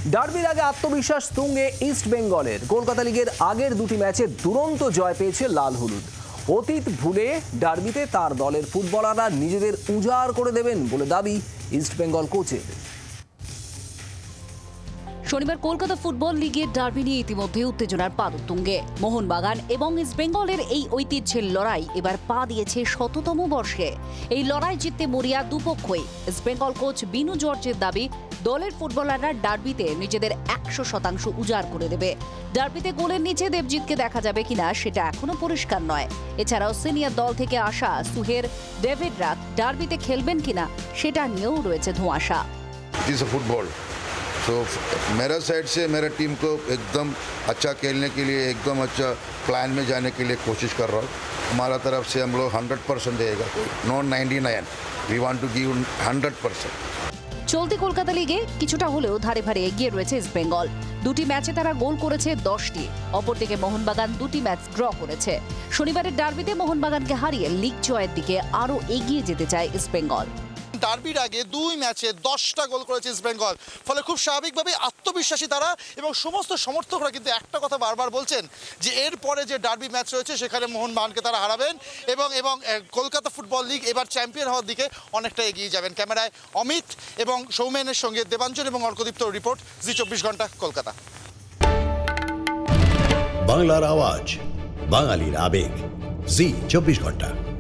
ডার্বির আগে আত্মবিশ্বাস তুঙ্গে ইস্ট বেঙ্গলের। কলকাতা লিগের আগের দুটি ম্যাচে দুরন্ত জয় পেয়েছে লাল হলুদ। অতীত ভুলে ডার্বিতে তার দলের ফুটবলাররা নিজেদের উজাড় করে দেবেন বলে দাবি ইস্ট বেঙ্গল কোচের। শনিবার কলকাতা ফুটবল লিগের ডার্বি নিয়ে ইতিমধ্যে উত্তেজনার পাদতুঙ্গে। মোহনবাগান এবং ইস্ট বেঙ্গলের এই ঐতিহ্যের লড়াই এবার পা দিয়েছে ১০০তম বর্ষে। এই লড়াই জিততে মরিয়া দুপক্ষই। ইস্ট বেঙ্গল কোচ বিনু জর্জের দাবি, দলের ফুটবলাররা ডার্বিতে নিজেদের ১০০% উজাড় করে দেবে। ডার্বিতে গোলের নিচে দেবজিৎকে দেখা যাবে কিনা সেটা এখনো পরিষ্কার নয়। এছাড়াও সিনিয়র দল থেকে আসা সুহের, ডেভিড রাত ডার্বিতে খেলবেন কিনা সেটা নিয়েও রয়েছে ধোঁয়াশা। तो मेरा साइड से मेरा टीम को एकदम अच्छा खेलने के लिए, एकदम अच्छा प्लान में जाने के लिए कोशिश कर रहा हूँ। हमारा तरफ से हम लोग 100% देगा, not 99। We want to give 100%। চলতি কলকাতা লিগে কিছুটা হলেও ধারে ভারে এগিয়ে রয়েছে ইস্ট বেঙ্গল। দুটি ম্যাচে তারা গোল করেছে 10টি। অপরদিকে মোহনবাগান দুটি ম্যাচ ড্র করেছে। শনিবারের ডার্বিতে মোহনবাগানকে হারিয়ে লিগ জয়ের দিকে আরও এগিয়ে যেতে চায় ইস্ট বেঙ্গল। ডার্বির আগে দুই ম্যাচে 10টা গোল করেছে ইস্ট বেঙ্গল। ফলে খুব স্বাভাবিকভাবে আত্মবিশ্বাসী তারা, এবং সমস্ত সমর্থকরা কিন্তু একটা কথা বারবার বলছেন যে এরপরে যে ডার্বি ম্যাচ রয়েছে সেখানে মোহনবাগানকে তারা হারাবেন এবং কলকাতা ফুটবল লিগ এবার চ্যাম্পিয়ন হওয়ার দিকে অনেকটা এগিয়ে যাবেন। ক্যামেরায় অমিত এবং সৌমেনের সঙ্গে দেবাঞ্জন এবং অর্কদীপ্তর রিপোর্ট, জি 24 ঘন্টা, কলকাতা। বাংলার আওয়াজ, বাঙালির আবেগ, জি 24 ঘন্টা।